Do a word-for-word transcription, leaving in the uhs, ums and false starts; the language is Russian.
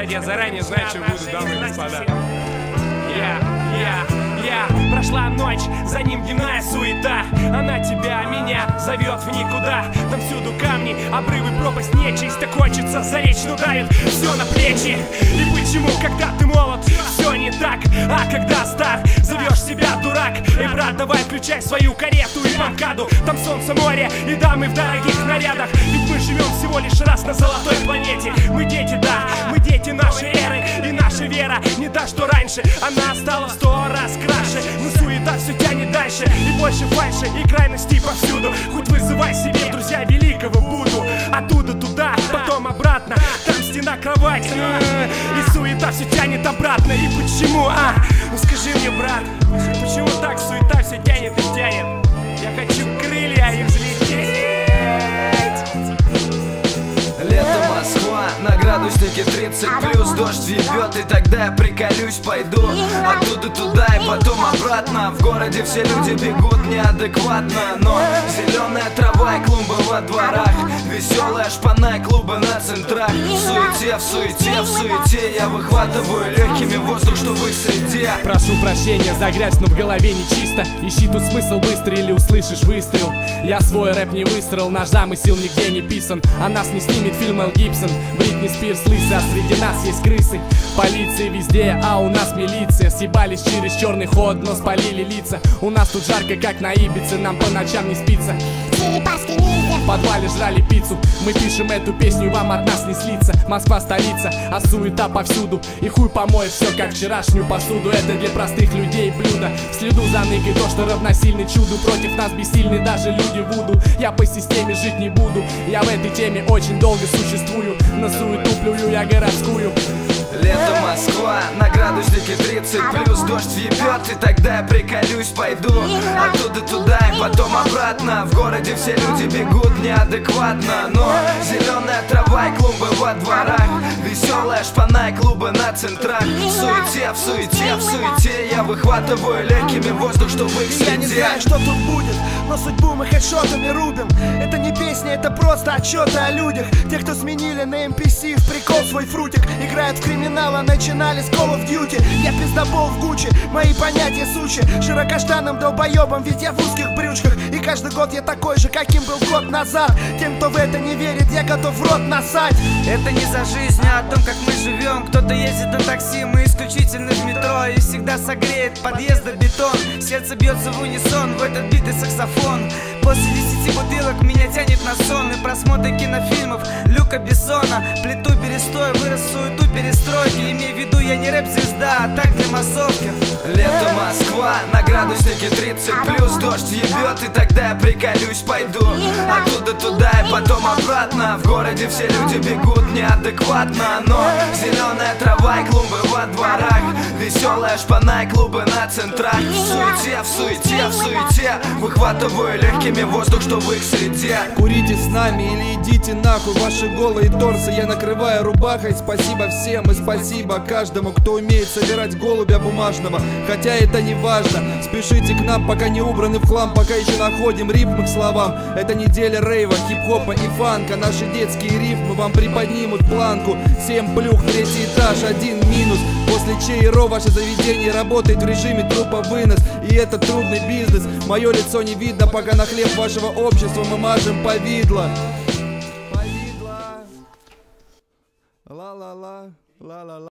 сказать, я заранее знаю, что буду, дамы и господа. Я, я, я. Прошла ночь, за ним дневная суета. Она тебя, меня зовет в никуда. Там всюду камни, обрывы, пропасть, нечисть. Так хочется залечь, но давит все на плечи. И почему, когда ты молод, все не так, а когда стар, зовешь себя дурак? Эй, брат, давай включай свою карету и банкаду. Там солнце, море и дамы в дорогих нарядах. Ведь мы живем всего лишь раз на золотой планете. Мы дети, да, мы дети нашей эры. И наша вера не та, что раньше. Она стала в сто раз краше. Но суета все тянет дальше. И больше фальши и крайностей повсюду. Хоть вызывай себе, друзья, великого Будду. Оттуда туда, потом обратно. Там стена, кровать, и суета все тянет обратно. И почему, а? Ну скажи мне, брат, почему так суета все тянет и тянет? Я хочу крылья и взлететь. Лето, Москва, на градуснике тридцать плюс. Дождь ебет, и тогда я приколюсь, пойду оттуда туда и потом обратно. В городе все люди бегут неадекватно, но зеленая трава и клумбы во дворах, веселая шпана и клубы на центрах. В суете, в суете, в суете я выхватываю легкими воздух, что в их среде. Прошу прощения за грязь, но в голове не чисто. Ищи тут смысл быстрый или услышишь выстрел. Я свой рэп не выстроил, наш замысел нигде не писан. А нас не снимет фильм Мел Гибсон. Бритни Спирс лысая, а среди нас есть крысы. Полиция везде, а у нас милиция. Съебались через черный ход, но спалили лица. У нас тут жарко, как на Ибице, нам по ночам не спится. В подвале жрали пиццу. Мы пишем эту песню, вам от нас не слиться. Москва столица, а суета повсюду. И хуй помоет все, как вчерашнюю посуду. Это для простых людей блюдо. В следу за ныкой то, что равносильно чуду. Против нас бессильны даже люди вуду. Я по системе жить не буду. Я в этой теме очень долго существую. На суету плюю я городскую. Лето, Москва, на градуснике тридцать плюс. Дождь ебет, и тогда я приколюсь, пойду оттуда туда и потом обратно. В городе все люди бегут неадекватно, но зеленая трава и клумбы во дворах, веселая шпана и клубы на центрах. В суете, в суете, в суете я выхватываю легкими воздух, что в их среде. Я не знаю, что тут будет, но судьбу мы хедшотами рубим. Это не песня, это просто отчеты о людях. Те, кто сменили на эм пи си в прикол свой фрутик, играют в криминал, а начинали с Call of Duty. Я пиздобол в Гуччи, мои понятия сучи. Широкоштанным долбоебом, ведь я в узких брючках. И каждый год я такой же, каким был год назад. Тем, кто в это не верит, я готов в рот насать. Это не за жизнь, а о том, как мы живем. Кто-то ездит на такси, мы исключительно в метро. И всегда согреет подъезда бетон. Сердце бьется в унисон в этот битый саксофон. После десяти бутылок меня тянет на сон и просмотры кинофильмов Люка Бессона. Плиту перестой, вырос в суету перестройки. Имей в виду, я не рэп-звезда, а так для массовки. Лето, Москва, на градуснике тридцать плюс. Дождь ебет, и тогда я приколюсь, пойду оттуда туда и потом обратно. В городе все люди бегут неадекватно, но зеленая трава и клумбы во дворах, веселая шпана и клубы на центрах. В суете, в суете, в суете выхватываю легкими воздух, что в их среде. Курите с нами или идите нахуй, ваши голые торсы я накрываю рубахой. Спасибо всем и спасибо каждому, кто умеет собирать голубя бумажного. Хотя это не важно, спешите к нам, пока не убраны в хлам, пока еще находим рифмы к словам. Это неделя рейва, хип-хопа и фанка. Наши детские рифмы вам приподнимут планку. Семь плюх, третий этаж, один минус. После ЧРО ваше заведение работает в режиме трупа вынос. И это трудный бизнес. Мое лицо не видно, пока на хлеб вашего общества мы мажем повидло. Повидло. Ла-ла-ла, ла-ла-ла.